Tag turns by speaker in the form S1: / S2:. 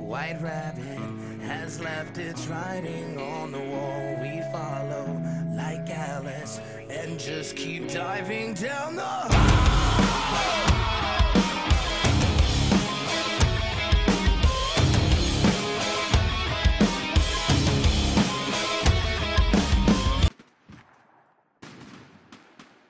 S1: white rabbit has left its writing on the wall. We follow like Alice and just keep diving down the